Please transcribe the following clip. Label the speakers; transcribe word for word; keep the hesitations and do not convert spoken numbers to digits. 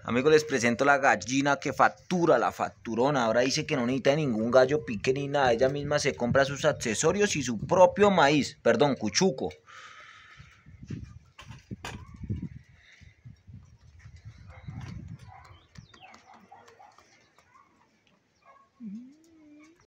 Speaker 1: Amigos, les presento la gallina que factura, la facturona. Ahora dice que no necesita ningún gallo pique ni nada. Ella misma se compra sus accesorios y su propio maíz, perdón, cuchuco.